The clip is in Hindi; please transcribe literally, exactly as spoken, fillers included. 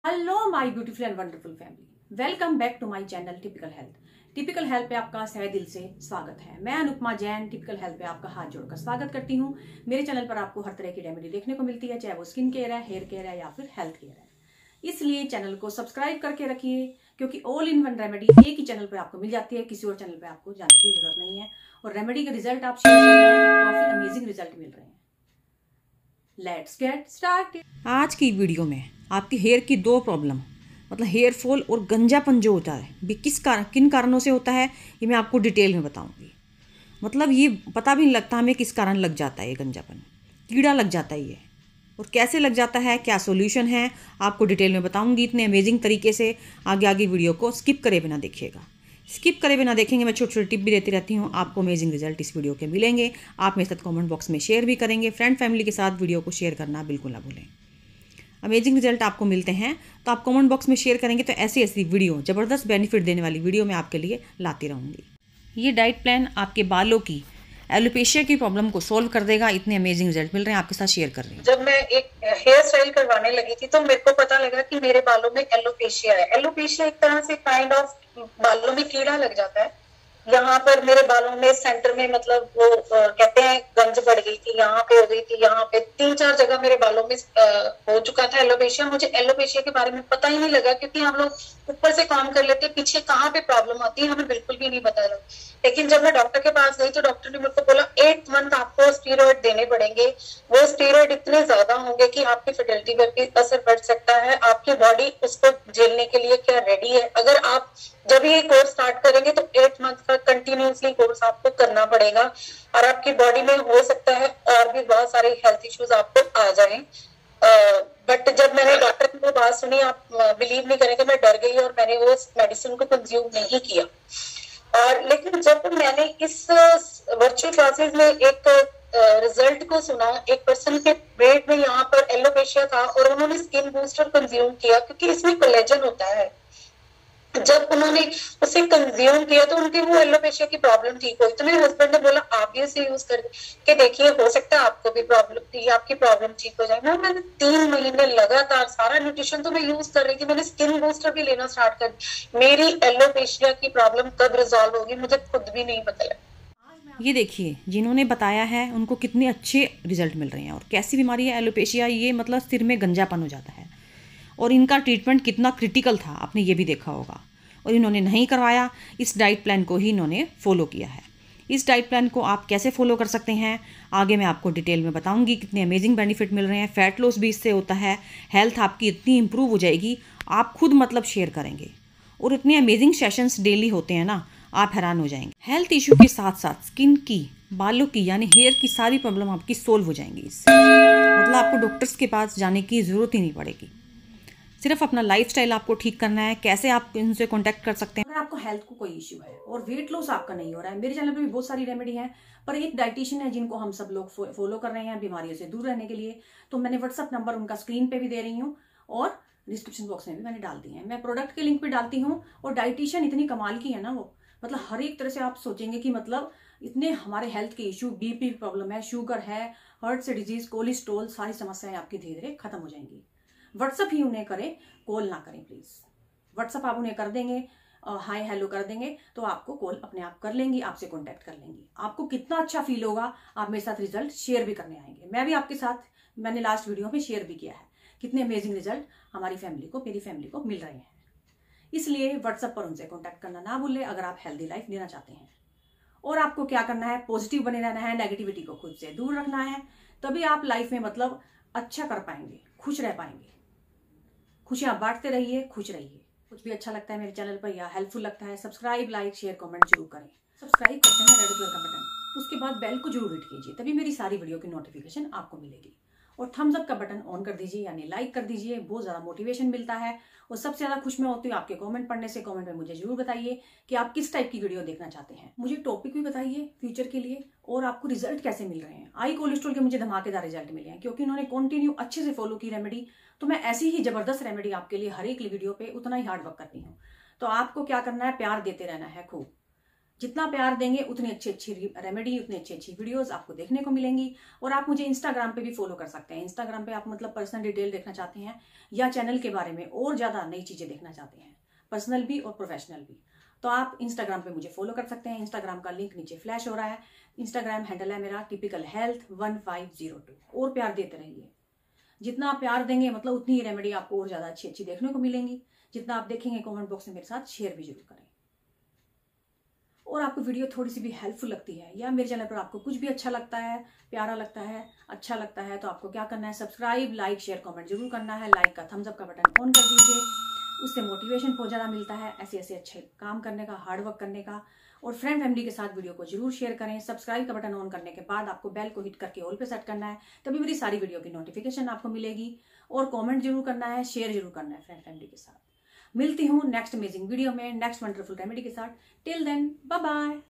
Hello my beautiful and wonderful family, welcome back to my channel typical health. Typical health पे आपका सहे दिल से स्वागत है। मैं अनुपमा जैन टिपिकल हेल्थ पे आपका हाथ जोड़कर स्वागत करती हूँ। मेरे चैनल पर आपको हर तरह की रेमेडी देखने को मिलती है, चाहे वो स्किन केयर है, हेयर केयर है या फिर हेल्थ केयर है। इसलिए चैनल को सब्सक्राइब करके रखिए, क्योंकि ऑल इन वन रेमेडी एक ही चैनल पर आपको मिल जाती है, किसी और चैनल पर आपको जाने की जरूरत नहीं है। और रेमेडी का रिजल्ट आप शेयर कर रहे हैं, काफी अमेजिंग रिजल्ट मिल रहे हैं। Let's get started. आज की वीडियो में आपकी हेयर की दो प्रॉब्लम, मतलब हेयर फॉल और गंजापन जो होता है, भी किस कारण किन कारणों से होता है, ये मैं आपको डिटेल में बताऊंगी। मतलब ये पता भी नहीं लगता हमें किस कारण लग जाता है ये गंजापन, कीड़ा लग जाता है ये, और कैसे लग जाता है, क्या सॉल्यूशन है, आपको डिटेल में बताऊंगी इतने अमेजिंग तरीके से। आगे आगे वीडियो को स्किप करे बिना देखिएगा। स्किप करे बिना देखेंगे, मैं छोटी छोटी टिप भी देती रहती हूँ, आपको अमेजिंग रिजल्ट इस वीडियो के मिलेंगे। आप मेरे साथ कमेंट बॉक्स में शेयर भी करेंगे। फ्रेंड फैमिली के साथ वीडियो को शेयर करना बिल्कुल ना भूलें। अमेजिंग रिजल्ट आपको मिलते हैं तो आप कमेंट बॉक्स में शेयर करेंगे, तो ऐसी ऐसी वीडियो, ज़बरदस्त बेनिफिट देने वाली वीडियो मैं आपके लिए लाती रहूँगी। ये डाइट प्लान आपके बालों की एलोपेशिया की प्रॉब्लम को सॉल्व कर देगा। इतने अमेजिंग रिजल्ट मिल रहे हैं, आपके साथ शेयर कर रही हूँ। जब मैं एक हेयर स्टाइल करवाने लगी थी तो मेरे को पता लगा कि मेरे बालों में एलोपेशिया है। एलोपेशिया एक तरह से काइंड ऑफ बालों में कीड़ा लग जाता है। यहाँ पर मेरे बालों में सेंटर में, मतलब वो आ, कहते हैं गंज बढ़ गई थी, यहाँ पे हो गई थी, यहाँ पे तीन चार जगह मेरे बालों में आ, हो चुका था एलोपेशिया। मुझे एलोपेशिया के बारे में पता ही नहीं लगा, क्योंकि हम लोग ऊपर से काम कर लेते, पीछे कहाँ पे प्रॉब्लम आती है हमें बिल्कुल भी नहीं पता लगा। लेकिन जब मैं डॉक्टर के पास गई तो डॉक्टर ने मेरे को बोला एट मंथ आपको स्टीरॉइड देने पड़ेंगे। वो स्टीरॉइड इतने ज्यादा होंगे कि आपकी फर्टिलिटी पर भी असर पड़ सकता है। आपकी बॉडी उसको झेलने के लिए क्या रेडी है? अगर आप जब ये कोर्स स्टार्ट करेंगे तो एट मंथ का कंटिन्यूसली कोर्स आपको करना पड़ेगा, और आपकी बॉडी में हो सकता है और भी बहुत सारे हेल्थ इश्यूज आपको आ जाए। बट uh, जब मैंने डॉक्टर की वो बात सुनी, आप बिलीव नहीं करेंगे, मैं डर गई और मैंने वो मेडिसिन को कंज्यूम नहीं किया। और लेकिन जब मैंने इस वर्चुअल क्लासेस में एक रिजल्ट uh, को सुना, एक पर्सन के ब्रेड में यहाँ पर एलोपेशिया था और उन्होंने स्किन बूस्टर कंज्यूम किया, क्योंकि इसमें कोलेजन होता है। जब उन्होंने उसे कंज्यूम किया तो उनकी वो एलोपेशिया की प्रॉब्लम ठीक हुई। तो मेरे हस्बैंड ने बोला आप भी इसे यूज करके देखिए, हो सकता है आपको भी प्रॉब्लम, आपकी प्रॉब्लम ठीक हो जाए। मैं मैंने तीन महीने लगातार सारा न्यूट्रिशन तो मैं यूज कर रही थी, मैंने स्किन बूस्टर भी लेना स्टार्ट कर दी। मेरी एलोपेशिया की प्रॉब्लम कब रिजॉल्व होगी मुझे खुद भी नहीं पता लगा। ये देखिए, जिन्होंने बताया है उनको कितने अच्छे रिजल्ट मिल रहे हैं। और कैसी बीमारी है एलोपेशिया, ये मतलब सिर में गंजापन हो जाता है, और इनका ट्रीटमेंट कितना क्रिटिकल था आपने ये भी देखा होगा। और इन्होंने नहीं करवाया, इस डाइट प्लान को ही इन्होंने फॉलो किया है। इस डाइट प्लान को आप कैसे फॉलो कर सकते हैं आगे मैं आपको डिटेल में बताऊंगी। कितने अमेजिंग बेनिफिट मिल रहे हैं, फैट लॉस भी इससे होता है, हेल्थ आपकी इतनी इंप्रूव हो जाएगी, आप खुद मतलब शेयर करेंगे। और इतने अमेजिंग सेशंस डेली होते हैं ना, आप हैरान हो जाएंगे। हेल्थ इशू के साथ साथ स्किन की, बालों की, यानी हेयर की सारी प्रॉब्लम आपकी सोल्व हो जाएंगी इससे। मतलब आपको डॉक्टर्स के पास जाने की ज़रूरत ही नहीं पड़ेगी। सिर्फ अपना लाइफस्टाइल आपको ठीक करना है। कैसे आप इनसे कांटेक्ट कर सकते हैं? अगर आपको हेल्थ को कोई इश्यू है और वेट लॉस आपका नहीं हो रहा है, मेरे चैनल पे भी बहुत सारी रेमेडी हैं, पर एक डाइटिशियन है जिनको हम सब लोग फॉलो कर रहे हैं बीमारियों से दूर रहने के लिए। तो मैंने व्हाट्सअप नंबर उनका स्क्रीन पे भी दे रही हूँ और डिस्क्रिप्शन बॉक्स में भी मैंने डाल दी है। मैं प्रोडक्ट के लिंक भी डालती हूँ। और डाइटिशियन इतनी कमाल की है ना, वो मतलब हर एक तरह से आप सोचेंगे कि मतलब इतने हमारे हेल्थ के इश्यू, बीपी प्रॉब्लम है, शुगर है, हार्ट से डिजीज, कोलेस्ट्रोल, सारी समस्याएं आपकी धीरे धीरे खत्म हो जाएंगी। व्हाट्सअप ही उन्हें करें, कॉल ना करें प्लीज। व्हाट्सअप आप उन्हें कर देंगे, हाय हेलो कर देंगे, तो आपको कॉल अपने आप कर लेंगी, आपसे कांटेक्ट कर लेंगी। आपको कितना अच्छा फील होगा, आप मेरे साथ रिजल्ट शेयर भी करने आएंगे। मैं भी आपके साथ, मैंने लास्ट वीडियो में शेयर भी किया है कितने अमेजिंग रिजल्ट हमारी फैमिली को, मेरी फैमिली को मिल रहे हैं। इसलिए व्हाट्सएप पर उनसे कॉन्टैक्ट करना ना भूलें अगर आप हेल्दी लाइफ लेना चाहते हैं। और आपको क्या करना है, पॉजिटिव बने रहना है, नेगेटिविटी को खुद से दूर रखना है, तभी आप लाइफ में मतलब अच्छा कर पाएंगे, खुश रह पाएंगे। खुशियां बांटते रहिए, खुश रहिए। कुछ भी अच्छा लगता है मेरे चैनल पर या हेल्पफुल लगता है, सब्सक्राइब, लाइक, शेयर, कमेंट जरूर करें। सब्सक्राइब करते हैं रेड कलर का बटन, उसके बाद बेल को जरूर हिट कीजिए, तभी मेरी सारी वीडियो की नोटिफिकेशन आपको मिलेगी। और थम्स अप का बटन ऑन कर दीजिए, यानी लाइक कर दीजिए, बहुत ज्यादा मोटिवेशन मिलता है। और सबसे ज्यादा खुश मैं होती हूँ आपके कमेंट पढ़ने से। कमेंट में मुझे जरूर बताइए कि आप किस टाइप की वीडियो देखना चाहते हैं। मुझे टॉपिक भी बताइए फ्यूचर के लिए, और आपको रिजल्ट कैसे मिल रहे हैं। आई कोलेस्ट्रॉल के मुझे धमाकेदार रिजल्ट मिले हैं, क्योंकि उन्होंने कंटिन्यू अच्छे से फॉलो की रेमेडी। तो मैं ऐसी ही जबरदस्त रेमेडी आपके लिए हर एक वीडियो पे उतना ही हार्ड वर्क करती हूँ। तो आपको क्या करना है, प्यार देते रहना है खूब। जितना प्यार देंगे उतनी अच्छी अच्छी रेमेडी, उतनी अच्छी अच्छी वीडियोस आपको देखने को मिलेंगी। और आप मुझे इंस्टाग्राम पे भी फॉलो कर सकते हैं। इंस्टाग्राम पे आप मतलब पर्सनल डिटेल देखना चाहते हैं या चैनल के बारे में और ज़्यादा नई चीज़ें देखना चाहते हैं, पर्सनल भी और प्रोफेशनल भी, तो आप इंस्टाग्राम पे मुझे फॉलो कर सकते हैं। इंस्टाग्राम का लिंक नीचे फ्लैश हो रहा है। इंस्टाग्राम हैंडल है मेरा typical health one five zero two. और प्यार देते रहिए, जितना आप प्यार देंगे मतलब उतनी ही रेमेडी आपको और ज़्यादा अच्छी अच्छी देखने को मिलेंगी। जितना आप देखेंगे कमेंट बॉक्स में मेरे साथ शेयर भी जरूर करें। और आपको वीडियो थोड़ी सी भी हेल्पफुल लगती है या मेरे चैनल पर आपको कुछ भी अच्छा लगता है, प्यारा लगता है, अच्छा लगता है, तो आपको क्या करना है, सब्सक्राइब, लाइक, शेयर, कमेंट जरूर करना है। लाइक का थम्स अप का बटन ऑन कर दीजिए, उससे मोटिवेशन बहुत ज़्यादा मिलता है ऐसे ऐसे अच्छे काम करने का, हार्ड वर्क करने का। और फ्रेंड फैमिली के साथ वीडियो को जरूर शेयर करें। सब्सक्राइब का बटन ऑन करने के बाद आपको बेल को हिट करके ऑल पे सेट करना है, तभी मेरी सारी वीडियो की नोटिफिकेशन आपको मिलेगी। और कमेंट जरूर करना है, शेयर जरूर करना है फ्रेंड फैमिली के साथ। मिलती हूँ नेक्स्ट अमेजिंग वीडियो में, नेक्स्ट वंडरफुल रेमेडी के साथ। Till then bye bye.